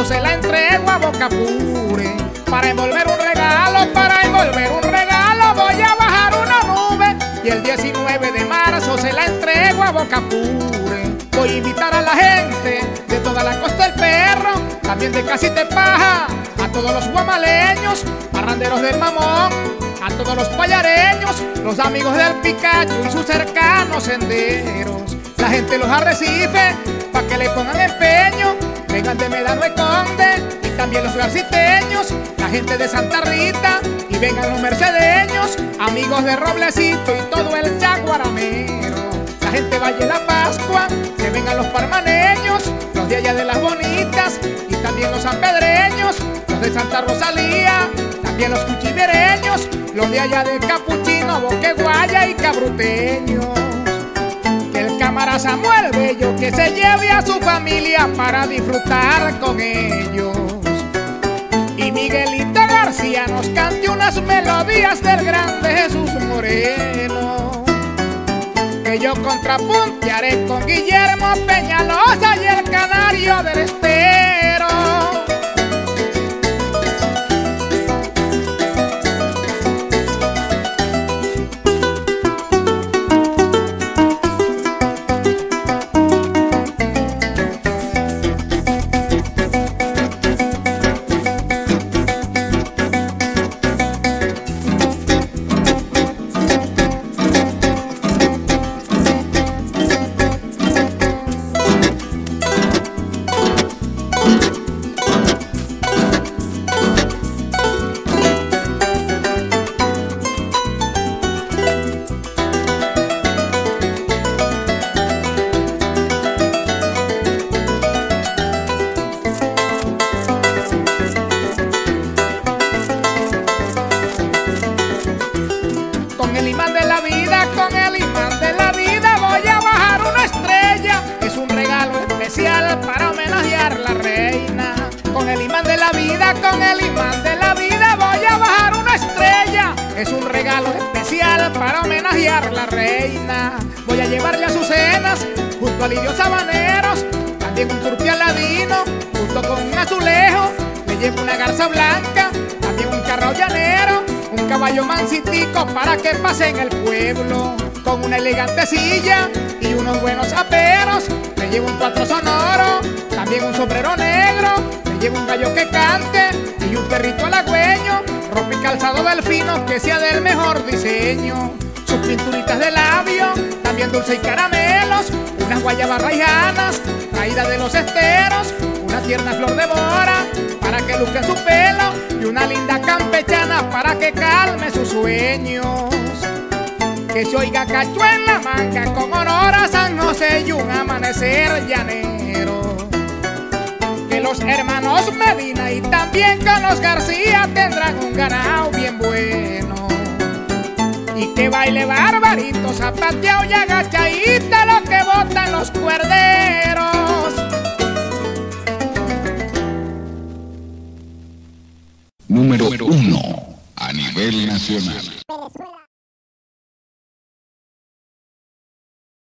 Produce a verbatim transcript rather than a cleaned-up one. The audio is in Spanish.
marzo se la entrego a Bocapure. Para envolver un regalo, para envolver un regalo voy a bajar una nube. Y el diecinueve de marzo se la entrego a Bocapure. Voy a invitar a la gente de toda la Costa del Perro, también de Casita de Paja, a todos los guamaleños, parranderos del Mamón, a todos los payareños, los amigos del Picacho y sus cercanos senderos. La gente los arrecife pa' que le pongan empeño, vengan de Medano y Conde y también los garciteños, la gente de Santa Rita y vengan los mercedeños, amigos de Roblecito y todo el chaguaramero. La gente Valle la Pascua, que vengan los parmaneños, los de allá de las Bonitas y también los sanpedreños, los de Santa Rosalía, también los cuchivereños, los de allá de Capuchino, Boqueguaya y Cabruteños. Que el cámara Samuel Bello que se lleve a su familia para disfrutar con ellos. Y Miguelito García nos cante unas melodías del grande Jesús Moreno. Que yo contrapuntearé con Guillermo Peñalosa y el Canario del Estero. Con el imán de la vida, con el imán de la vida voy a bajar una estrella. Es un regalo especial para homenajear a la reina. Con el imán de la vida, con el imán de la vida voy a bajar una estrella. Es un regalo especial para homenajear a la reina. Voy a llevarle azucenas junto a lirios sabaneros, también un turpial ladino junto con un azulejo. Le llevo una garza blanca, también un carro llanero, un caballo mansitico para que pase en el pueblo, con una elegante silla y unos buenos aperos. Le llevo un cuatro sonoro, también un sombrero negro, le llevo un gallo que cante y un perrito halagüeño, ropa y calzado delfino que sea del mejor diseño. Sus pinturitas de labio, también dulce y caramelos, unas guayabas raijanas traídas de los esteros, una tierna flor de bora para que luzca su pelo y una linda campechana para que calme sus sueños. Que se oiga cacho en la manga con honor a San José y un amanecer llanero. Que los hermanos Medina y también con los García tendrán un ganado bien bueno. Y que baile barbarito, zapateado y agachadita lo que botan los cuerderos. Número uno a nivel nacional.